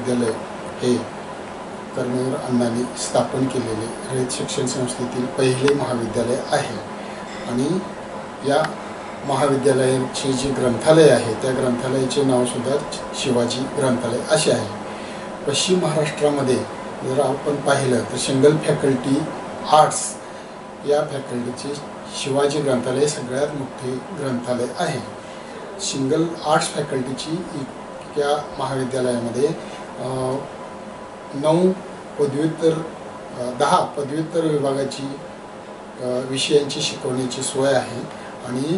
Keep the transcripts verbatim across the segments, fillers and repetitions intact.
महाविद्यालय हे कर्मवीर अण्णांनी स्थापन केलेले रयत शिक्षण संस्थेतील पहिले महाविद्यालय आहे आणि या महाविद्यालयाचे जे ग्रंथालय आहे त्या ग्रंथालयाचे नावसुद्धा शिवाजी ग्रंथालय असे आहे. पश्चिम महाराष्ट्रामध्ये जर आपण पाहिलं तर सिंगल फॅकल्टी आर्ट्स या फॅकल्टीचे शिवाजी ग्रंथालय सगळ्यात मोठे ग्रंथालय आहे. सिंगल आर्ट्स फॅकल्टीची या महाविद्यालयामध्ये नऊ पदव्युत्तर दहा पदव्युत्तर विभागाची विषयांची शिकवण्याची सोय आहे आणि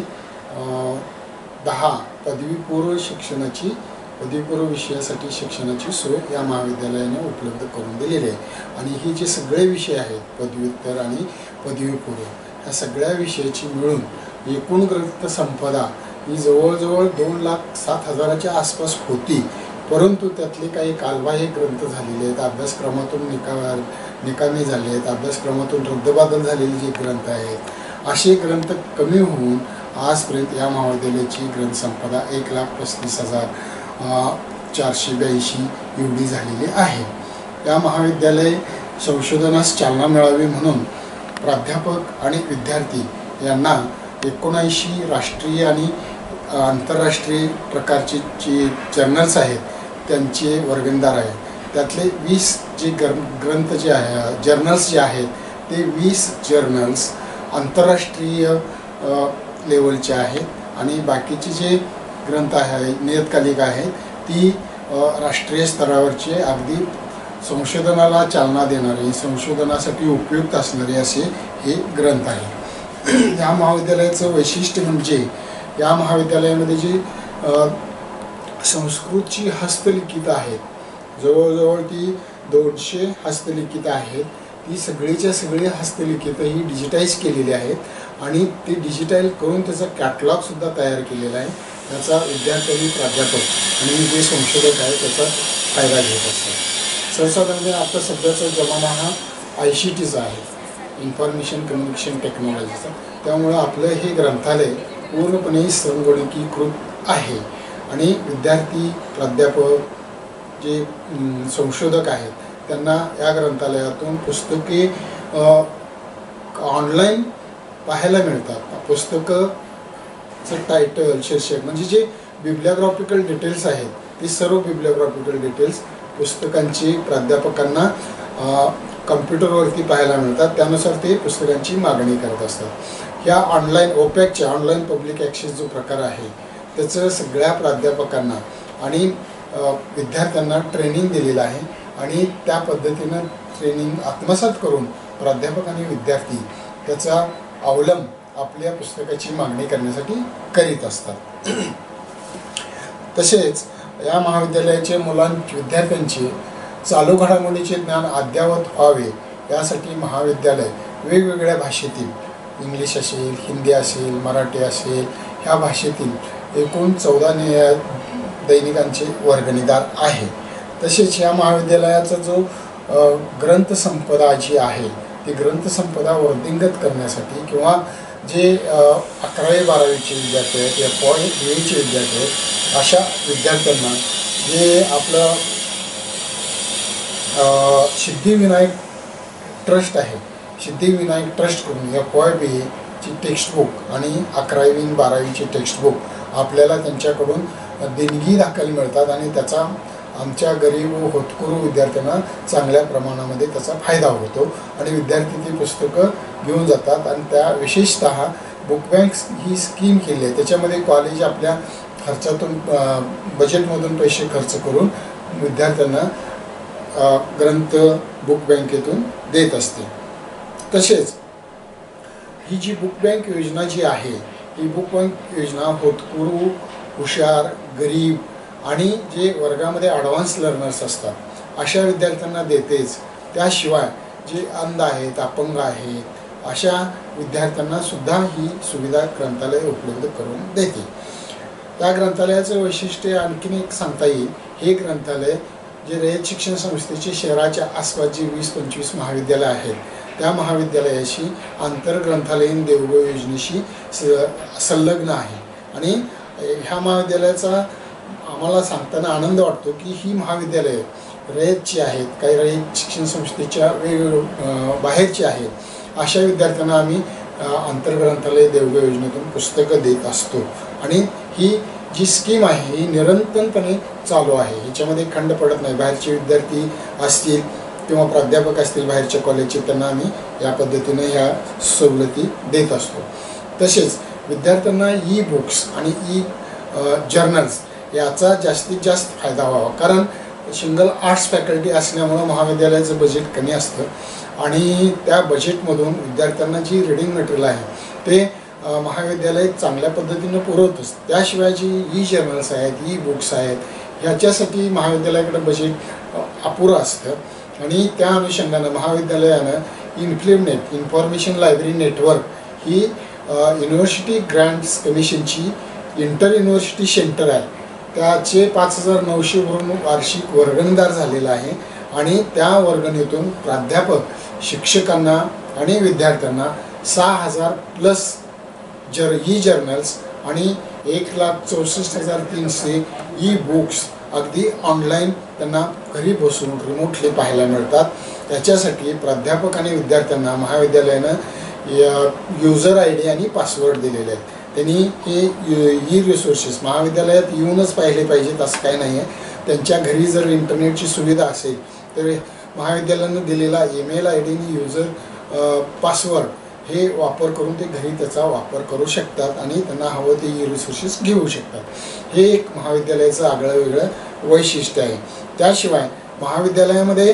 दहा पदवीपूर्व शिक्षणाची पदवीपूर्व विषयासाठी शिक्षणाची सोय या महाविद्यालयाने उपलब्ध करून दिलेली आहे. आणि ही जे सगळे विषय आहेत पदव्युत्तर आणि पदवीपूर्व ह्या सगळ्या विषयाची मिळून एकूण ग्रंथसंपदा ही जवळजवळ दोन लाख सात हजाराच्या आसपास होती. परंतु त्यातले काही कालबाह्य ग्रंथ झालेले आहेत, अभ्यासक्रमातून निका निकामी झाले आहेत, अभ्यासक्रमातून रद्दबादल झालेले जे ग्रंथ आहेत असे ग्रंथ कमी होऊन आजपर्यंत या महाविद्यालयाची ग्रंथसंपदा एक लाख पस्तीस हजार चारशे ब्याऐंशी एवढी झालेली आहे. या महाविद्यालय संशोधनास चालना मिळावी म्हणून प्राध्यापक आणि विद्यार्थी यांना एकोणऐंशी राष्ट्रीय आणि आंतरराष्ट्रीय प्रकारचे जे जर्नल्स आहेत त्यांचे वर्गणदार आहे. त्यातले वीस जे गर ग्रंथ जे आहे जर्नल्स जे आहेत ते वीस जर्नल्स आंतरराष्ट्रीय लेवलचे आहेत आणि बाकीचे जे ग्रंथ आहे नियतकालिका आहेत ती राष्ट्रीय स्तरावरचे अगदी संशोधनाला चालना देणारे संशोधनासाठी उपयुक्त असणारे असे हे ग्रंथ आहेत. या महाविद्यालयाचं वैशिष्ट्य म्हणजे या महाविद्यालयामध्ये जी संस्कृतची हस्तलिखित आहेत जवळजवळ ती दोनशे हस्तलिखित आहेत. ती सगळीच्या सगळी हस्तलिखित ही डिजिटाईज केलेली आहेत आणि ती डिजिटाईल करून त्याचा कॅटलॉगसुद्धा तयार केलेला आहे. त्याचा विद्यार्थी प्राध्यापक आणि जे संशोधक आहेत त्याचा फायदा घेत असतात. संसाधनाने आता सध्याचा जमाना हा आय सी टीचा आहे, इन्फॉर्मेशन कम्युनिकेशन टेक्नॉलॉजीचा. त्यामुळं आपलं हे ग्रंथालय पूर्णपणे संगणकीकृत आहे आणि विद्यार्थी प्राध्यापक जे संशोधक आहेत त्यांना या ग्रंथालयातून पुस्तके ऑनलाईन पाहायला मिळतात. पुस्तकाचं टायटल शीर्षक म्हणजे जे बिब्लिओग्राफिकल डिटेल्स आहेत ते सर्व बिब्लिओग्राफिकल डिटेल्स पुस्तकांची प्राध्यापकांना कम्प्युटरवरती पाहायला मिळतात. त्यानुसार ते पुस्तकांची मागणी करत असतात. ह्या ऑनलाईन ओपॅकच्या ऑनलाईन पब्लिक ॲक्सेस जो प्रकार आहे त्याचं सगळ्या प्राध्यापकांना आणि विद्यार्थ्यांना ट्रेनिंग दिलेलं आहे आणि त्या पद्धतीनं ट्रेनिंग आत्मसात करून प्राध्यापक आणि विद्यार्थी त्याचा अवलंब आपल्या पुस्तकाची मागणी करण्यासाठी करीत असतात. तसेच या महाविद्यालयाचे मुलांचे विद्यार्थ्यांचे चालू घडामोडीचे ज्ञान अद्ययावत व्हावे यासाठी महाविद्यालय वेगवेगळ्या भाषेतील इंग्लिश असेल, हिंदी असेल, मराठी असेल ह्या भाषेतील एकूण चौदा दैनिकांचे वर्गणीदार आहे. तसेच या महाविद्यालयाचा जो ग्रंथसंपदा जी आहे ती ग्रंथसंपदा वर्धिंगत करण्यासाठी किंवा जे अकरावी बारावीचे विद्यार्थी आहेत या पॉईंट बीएचे विद्यार्थी आहेत अशा विद्यार्थ्यांना जे आपलं सिद्धिविनायक ट्रस्ट आहे सिद्धिविनायक ट्रस्टकडून या पॉईंट बी ची टेक्स्टबुक आणि अकरावी बारावीची टेक्स्टबुक आपल्याला त्यांच्याकडून देणगी दाखल मिळतात आणि त्याचा आमच्या गरीब व होतकरू विद्यार्थ्यांना चांगल्या प्रमाणामध्ये त्याचा फायदा होतो आणि विद्यार्थी ती पुस्तकं घेऊन जातात. आणि त्या विशेषतः बुक बँक ही स्कीम केली आहे त्याच्यामध्ये कॉलेज आपल्या खर्चातून बजेटमधून पैसे खर्च करून विद्यार्थ्यांना ग्रंथ बुक बँकेतून देत असते. तसेच ही जी बुक बँक योजना जी आहे ही बुक बँक योजना होतकरू हुशार गरीब आणि जे वर्गामध्ये ॲडव्हान्स लर्नर्स असतात अशा विद्यार्थ्यांना देतेच. त्याशिवाय जे अंध आहेत अपंग आहेत अशा विद्यार्थ्यांना सुद्धा ही सुविधा ग्रंथालय उपलब्ध करून देते. त्या ग्रंथालयाचं वैशिष्ट्य आणखीन एक सांगता येईल. हे ग्रंथालय जे रयत शिक्षण संस्थेचे शहराच्या आसपास जी वीस पंचवीस महाविद्यालय आहेत त्या महाविद्यालयाशी आंतरग्रंथालयीन देवघर योजनेशी संलग्न आहे आणि ह्या महाविद्यालयाचा आम्हाला सांगताना आनंद वाटतो की ही महाविद्यालय रयतची आहेत, काही रयत शिक्षण संस्थेच्या वेगवेगळ्या बाहेरची आहेत, अशा विद्यार्थ्यांना आम्ही आंतरग्रंथालय देवघर योजनेतून पुस्तकं देत असतो. आणि ही जी स्कीम आहे ही निरंतरपणे चालू आहे, ह्याच्यामध्ये खंड पडत नाही. बाहेरचे विद्यार्थी असतील किंवा प्राध्यापक असतील बाहेरच्या कॉलेजचे, त्यांना आम्ही या पद्धतीने ह्या सवलती देत असतो. तसेच विद्यार्थ्यांना ई बुक्स आणि ई जर्नल्स याचा जास्तीत जास्त फायदा व्हावा, कारण सिंगल आर्ट्स फॅकल्टी असल्यामुळं महाविद्यालयाचं बजेट कमी असतं आणि त्या बजेटमधून विद्यार्थ्यांना जी रीडिंग मटेरियल आहे ते महाविद्यालय चांगल्या पद्धतीनं पुरवतंच. त्याशिवाय जी ई जर्नल्स आहेत, ई बुक्स आहेत, ह्याच्यासाठी महाविद्यालयाकडे बजेट अपुरं असतं आणि त्या अनुषंगानं महाविद्यालयानं इन्फ्लिमनेट इन्फॉर्मेशन लायब्ररी नेटवर्क ही युनिव्हर्सिटी ग्रँट्स कमिशनची इंटर युनिव्हर्सिटी सेंटर आहे, त्याचे पाच हजार नऊशे वरून वार्षिक वर्गणीदार झालेला आहे आणि त्या वर्गणीतून प्राध्यापक शिक्षकांना आणि विद्यार्थ्यांना सहा हजार प्लस जर ई जर्नल्स आणि एक लाख चौसष्ट हजार तीनशे ई बुक्स अगदी ऑनलाईन त्यांना घरी बसून रिमोटली पाहायला मिळतात. त्याच्यासाठी प्राध्यापक आणि विद्यार्थ्यांना महाविद्यालयानं युजर आय डी आणि पासवर्ड दिलेले आहेत. त्यांनी हे ई रिसोर्सेस महाविद्यालयात येऊनच पाहिले पाहिजेत असं काही नाही आहे. त्यांच्या घरी जर इंटरनेटची सुविधा असेल तर महाविद्यालयानं दिलेला ईमेल आय डी आणि युजर पासवर्ड हे वापर करून ते घरी त्याचा वापर करू शकतात आणि त्यांना हवं ते ई रिसोर्सेस घेऊ शकतात. हे एक महाविद्यालयाचं आगळं वेगळं वैशिष्ट्य आहे. त्याशिवाय महाविद्यालयामध्ये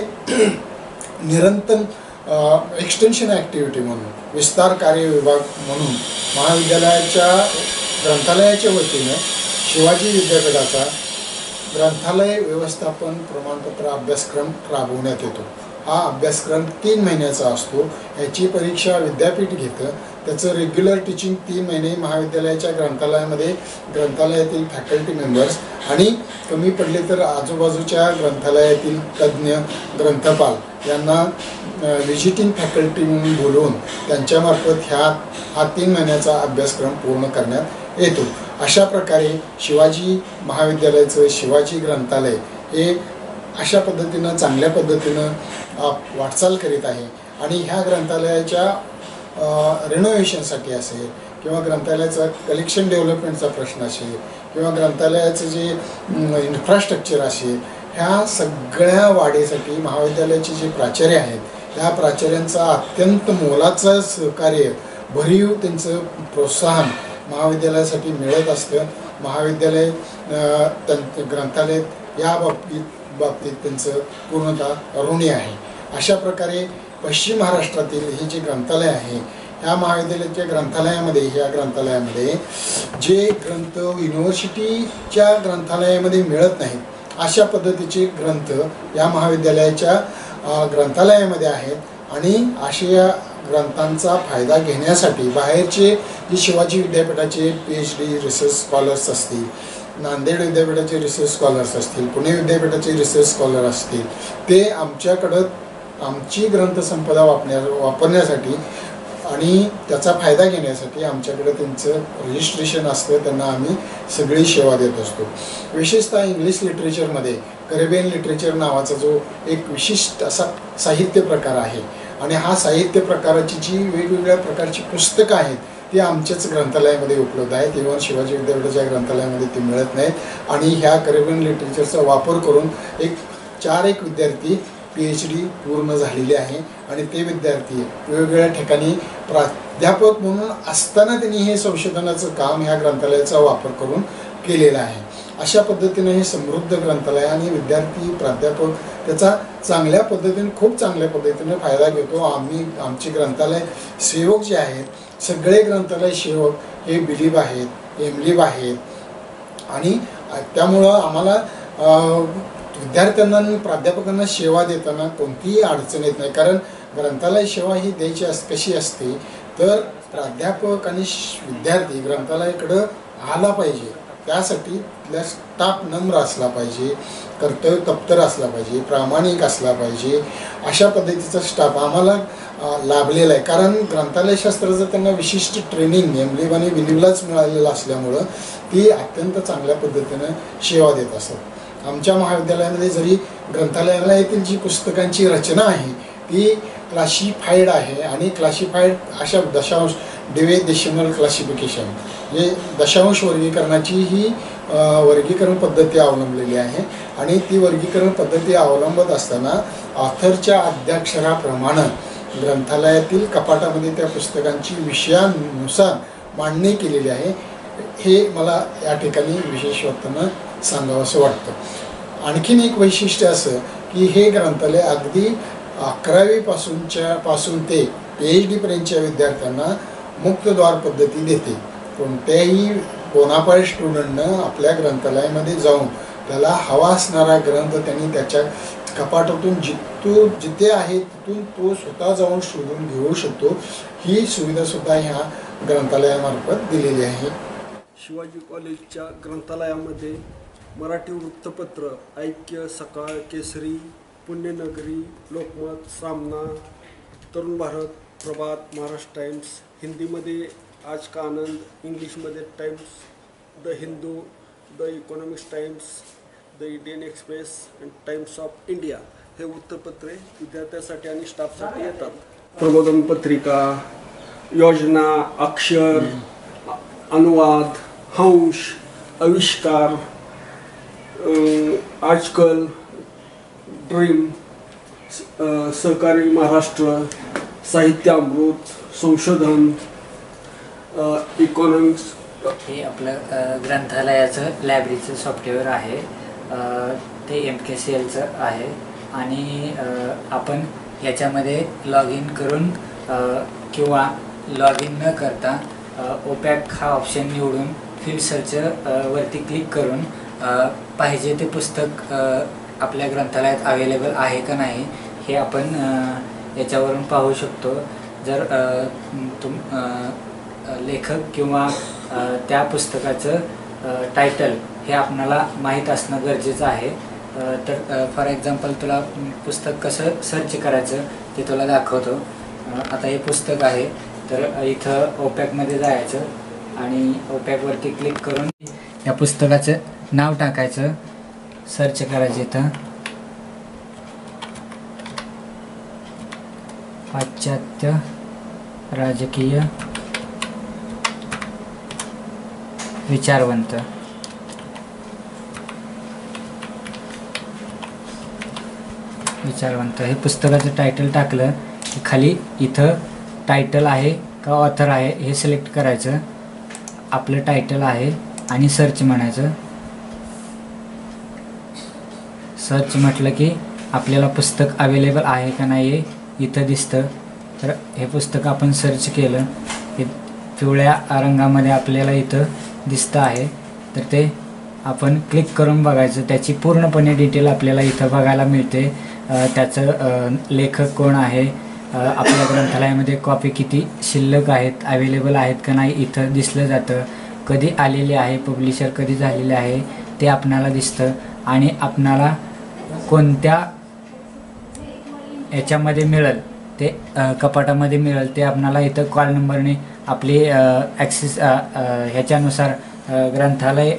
निरंतर एक्सटेन्शन ॲक्टिव्हिटी म्हणून विस्तार कार्य विभाग म्हणून महाविद्यालयाच्या ग्रंथालयाच्या वतीनं शिवाजी विद्यापीठाचा ग्रंथालय व्यवस्थापन प्रमाणपत्र अभ्यासक्रम राबवण्यात येतो. हा अभ्यासक्रम तीन महिन्याचा असतो. याची परीक्षा विद्यापीठ घेतं. त्याचं रेग्युलर टीचिंग तीन महिने महाविद्यालयाच्या ग्रंथालयामध्ये ग्रंथालयातील फॅकल्टी मेंबर्स आणि कमी पडले तर आजूबाजूच्या ग्रंथालयातील तज्ज्ञ ग्रंथपाल यांना व्हिजिटिंग फॅकल्टी म्हणून बोलवून त्यांच्यामार्फत ह्या हा तीन महिन्याचा अभ्यासक्रम पूर्ण करण्यात येतो. अशा प्रकारे शिवाजी महाविद्यालयाचं शिवाजी ग्रंथालय हे अशा पद्धतीनं चांगल्या पद्धतीनं वाटचाल करीत आहे आणि ह्या ग्रंथालयाच्या रिनोव्हेशनसाठी असेल किंवा ग्रंथालयाचा कलेक्शन डेव्हलपमेंटचा प्रश्न असेल किंवा ग्रंथालयाचं जे इन्फ्रास्ट्रक्चर असेल, ह्या सगळ्या वाढीसाठी महाविद्यालयाचे जे प्राचार्य आहेत त्या प्राचार्यांचा अत्यंत मोलाचं सहकार्य, भरीव त्यांचं प्रोत्साहन महाविद्यालयासाठी मिळत असतं. महाविद्यालय त्यां ग्रंथालय या बाबतीत बाबतीत त्यांचं पूर्णतः ऋणी आहे. अशा प्रकारे पश्चिम महाराष्ट्रातील हे जे ग्रंथालय आहे ह्या महाविद्यालयाच्या ग्रंथालयामध्ये ह्या ग्रंथालयामध्ये जे ग्रंथ युनिव्हर्सिटीच्या ग्रंथालयामध्ये मिळत नाहीत अशा पद्धतीचे ग्रंथ या महाविद्यालयाच्या ग्रंथालयामध्ये आहेत आणि अशा ग्रंथांचा फायदा घेण्यासाठी बाहेरचे जे शिवाजी विद्यापीठाचे P H D research scholars असतील, नांदेड विद्यापीठाचे रिसर्च स्कॉलर्स असतील, पुणे विद्यापीठाचे रिसर्च स्कॉलर असतील, ते आमच्याकडं आमची ग्रंथसंपदा वापरण्या वापरण्यासाठी आणि त्याचा फायदा घेण्यासाठी आमच्याकडे त्यांचं रजिस्ट्रेशन असतं. त्यांना आम्ही सगळी सेवा देत असतो. विशेषतः इंग्लिश लिटरेचरमध्ये करेबियन लिटरेचर नावाचा जो एक विशिष्ट असा साहित्य प्रकार आहे आणि हा साहित्य प्रकाराची जी वेगवेगळ्या प्रकारची पुस्तकं आहेत ती आमच्याच ग्रंथालयामध्ये उपलब्ध आहेत. इव्हन शिवाजी विद्यापीठाच्या ग्रंथालयामध्ये ती मिळत नाहीत आणि ह्या करेबियन लिटरेचरचा वापर करून एक चार एक विद्यार्थी पी एच डी पूर्ण झालेले आहे आणि ते विद्यार्थी वेगवेगळ्या ठिकाणी प्राध्यापक म्हणून असताना त्यांनी हे संशोधनाचं काम ह्या ग्रंथालयाचा वापर करून केलेलं आहे. अशा पद्धतीने हे समृद्ध ग्रंथालय आणि विद्यार्थी प्राध्यापक त्याचा चांगल्या पद्धतीने खूप चांगल्या पद्धतीने फायदा घेतो. आम्ही आमचे ग्रंथालय सेवक जे आहेत सगळे ग्रंथालय सेवक हे बिलीव आहेत, एमलिव आहेत आणि त्यामुळं आम्हाला विद्यार्थ्यांना आणि प्राध्यापकांना सेवा देताना कोणतीही अडचण येत नाही. कारण ग्रंथालय सेवा ही द्यायची अस कशी असते तर प्राध्यापक आणि विद्यार्थी ग्रंथालयाकडं आला पाहिजे, त्यासाठी तिथला स्टाफ नम्र असला पाहिजे, कर्तव्य तत्पर असला पाहिजे, प्रामाणिक असला पाहिजे. अशा पद्धतीचा स्टाफ आम्हाला लाभलेला आहे. कारण ग्रंथालयशास्त्राचं त्यांना विशिष्ट ट्रेनिंग एमलिव आणि विलिवलाच मिळालेलं असल्यामुळं ती अत्यंत चांगल्या पद्धतीनं सेवा देत असतात. आमच्या महाविद्यालयामध्ये जरी ग्रंथालयातील जी पुस्तकांची रचना आहे ती क्लासिफाईड आहे आणि क्लासिफाईड अशा दशांश डिवे डेसिमल क्लासिफिकेशन म्हणजे दशांश वर्गीकरणाची ही वर्गीकरण पद्धती अवलंबलेली आहे आणि ती वर्गीकरण पद्धती अवलंबत असताना ऑथरच्या अध्याक्षराप्रमाणे ग्रंथालयातील कपाटामध्ये त्या पुस्तकांची विषयानुसार मांडणी केलेली आहे हे मला या ठिकाणी विशेष वाटताना सांगावंसं वाटतं। आणखीन एक वैशिष्ट्य असं की हे ग्रंथालय अगदी अकरावीपासूनच्या पासून ते पी एच डीपर्यंतच्या विद्यार्थ्यांना मुक्तद्वार पद्धती देते। कोणत्याही बोनाफाईड स्टुडंटनं आपल्या ग्रंथालयामध्ये जाऊन त्याला हवा असणारा ग्रंथ त्यांनी त्याच्या कपाटातून जिथून जिथे आहे तिथून तो स्वतः जाऊन शोधून घेऊ शकतो। ही सुविधासुद्धा ह्या ग्रंथालयामार्फत दिलेली आहे। शिवाजी कॉलेजच्या ग्रंथालयामध्ये मराठी वृत्तपत्र ऐक्य, सकाळ, केसरी, पुण्यनगरी, लोकमत, सामना, तरुण भारत, प्रभात, महाराष्ट्र टाइम्स, हिंदीमध्ये आज का आनंद, इंग्लिशमध्ये Times, the Hindu, the Economics Times, the Indian Express and Times of India हे वृत्तपत्रे विद्यार्थ्यांसाठी आणि स्टाफसाठी येतात। प्रबोधन पत्रिका, योजना, अक्षर, अनुवाद, हंश, आविष्कार, आजकल, ड्रीम, सहकारी महाराष्ट्र, साहित्य अमृत, संशोधन, इकॉनॉमिक्स हे आपलं ग्रंथालयाचं लायब्ररीचं सॉफ्टवेअर आहे। ते एम के सी एलचं आहे आणि आपण याच्यामध्ये लॉग इन करून किंवा लॉग इन न करता ओपॅक हा ऑप्शन निवडून फील्ड सर्च वरती क्लिक करून पाहिजे ते पुस्तक आपल्या ग्रंथालयात अवेलेबल आहे का नाही हे आपण याच्यावरून पाहू शकतो। जर तुम लेखक किंवा त्या पुस्तकाचं टायटल हे आपल्याला माहीत असणं गरजेचं आहे। तर फॉर एक्झाम्पल तुला पुस्तक कसं सर्च करायचं ते तुला दाखवतो। आता हे पुस्तक आहे तर इथं ओपॅकमध्ये जायचं आणि ओपॅकवरती क्लिक करून या पुस्तकाचं नाव टाकायचं, सर्च करायचं। इथं पाश्चात्य राजकीय विचारवंत विचारवंत हे पुस्तकाचं टायटल टाकलं की खाली इथं टायटल आहे का ऑथर आहे हे सिलेक्ट करायचं। आपलं टायटल आहे आणि सर्च म्हणायचं। सर्च म्हटलं की आपल्याला पुस्तक अवेलेबल आहे का नाही इथं दिसतं। तर हे पुस्तक आपण सर्च केलं हे पिवळ्या रंगामध्ये आपल्याला इथं दिसतं आहे तर ते आपण क्लिक करून बघायचं। त्याची पूर्णपणे डिटेल आपल्याला इथं बघायला मिळते। त्याचं लेखक कोण आहे, आपल्या ग्रंथालयामध्ये कॉपी किती शिल्लक आहेत, अवेलेबल आहेत का नाही इथं दिसलं जातं। कधी आलेले आहे, पब्लिशर कधी झालेले आहे ते आपणाला दिसतं आणि आपणाला कोणत्या याच्यामध्ये मिळेल ते कपाटामध्ये मिळेल ते आपणाला इथं कॉल नंबरने आपली ॲक्सेस ह्याच्यानुसार ग्रंथालय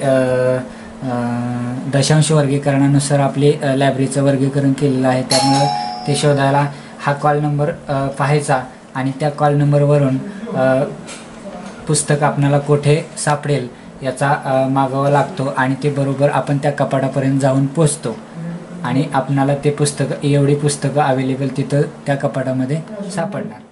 दशांश वर्गीकरणानुसार आपली लायब्ररीचं वर्गीकरण केलेलं आहे। त्यामुळे ते शोधायला हा कॉल नंबर पाहायचा आणि त्या कॉल नंबरवरून पुस्तक आपल्याला कुठे सापडेल याचा मागोवा लागतो आणि ते बरोबर आपण त्या कपाटापर्यंत जाऊन पोचतो आणि आपणाला ते पुस्तक एवढी पुस्तकं अवेलेबल तिथं त्या कपाटामध्ये सापडणार।